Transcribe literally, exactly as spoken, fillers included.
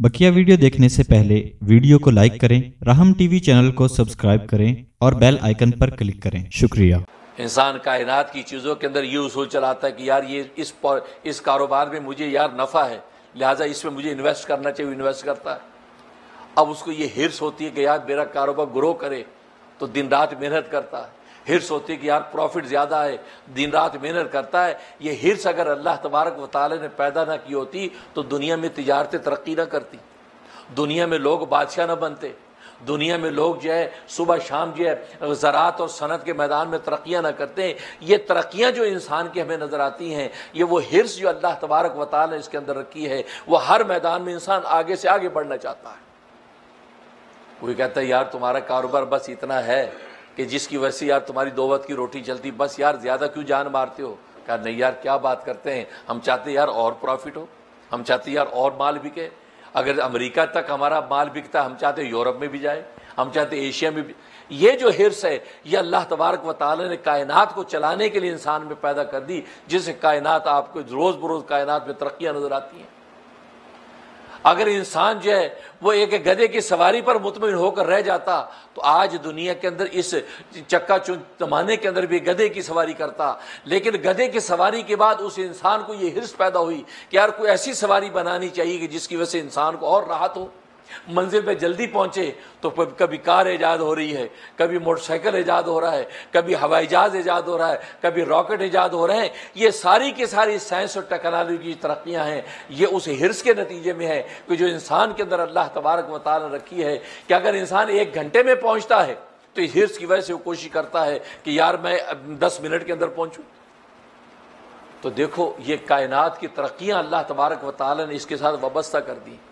बकिया video देखने से पहले वीडियो को लाइक करें, राहम टीवी चैनल को सब्सक्राइब करें और बेल आइकन पर क्लिक करें। शुक्रिया। इंसान कायनात की चीज़ों के अंदर ये उसूल चलाता है कि यार ये इस इस कारोबार में मुझे यार नफ़ा है, लिहाजा इसमें मुझे इन्वेस्ट करना चाहिए, इन्वेस्ट करता है। अब उसको ये हिर्स होती है कि यार मेरा कारोबार ग्रो करे, तो दिन रात मेहनत करता है। हिर्स होती है कि यार प्रॉफिट ज़्यादा है, दिन रात मेहनत करता है। ये हिर्स अगर अल्लाह तबारक व तआला ने पैदा ना की होती तो दुनिया में तिजारतें तरक्की ना करती, दुनिया में लोग बादशाह ना बनते, दुनिया में लोग जो है सुबह शाम जो है ज़राअत और सनत के मैदान में तरक्कियाँ ना करते। ये तरक्कियाँ जो इंसान की हमें नज़र आती हैं, ये वो हिर्स जो अल्लाह तबारक व तआला ने इसके अंदर रखी है। वो हर मैदान में इंसान आगे से आगे बढ़ना चाहता है। कोई कहता है यार तुम्हारा कारोबार बस इतना है कि जिसकी वजह से यार तुम्हारी दो वक्त की रोटी चलती, बस यार ज़्यादा क्यों जान मारते हो। कहा नहीं यार क्या बात करते हैं, हम चाहते यार और प्रॉफिट हो, हम चाहते यार और माल बिके। अगर अमेरिका तक हमारा माल बिकता, हम चाहते यूरोप में भी जाए, हम चाहते एशिया में भी। ये जो हिर्स है ये अल्लाह तबारक व तआला ने कायनात को चलाने के लिए इंसान में पैदा कर दी, जिससे कायनात आपको रोज़ बरोज़ कायनात में तरक्कियाँ नज़र आती हैं। अगर इंसान जो है वो एक गधे की सवारी पर मुतमिन होकर रह जाता तो आज दुनिया के अंदर इस चक्का चूंद जमाने के अंदर भी गधे की सवारी करता। लेकिन गधे की सवारी के बाद उस इंसान को ये हिर्स पैदा हुई कि यार कोई ऐसी सवारी बनानी चाहिए कि जिसकी वजह से इंसान को और राहत हो, मंजिल पे जल्दी पहुंचे। तो कभी कार ईजाद हो रही है, कभी मोटरसाइकिल ईजाद हो रहा है, कभी हवाई जहाज ईजाद हो रहा है, कभी रॉकेट ईजाद हो रहे हैं। ये सारी की सारी साइंस और टेक्नोलॉजी की तरक्कियां हैं, ये उस हिर्स के नतीजे में है कि जो इंसान के अंदर अल्लाह तबारक व तआला ने रखी है कि अगर इंसान एक घंटे में पहुंचता है तो इस हिर्स की वजह से वो कोशिश करता है कि यार मैं दस मिनट के अंदर पहुंचूं। तो देखो ये कायनात की तरक्कियां अल्लाह तबारक व तआला ने इसके साथ वाबस्ता कर दी।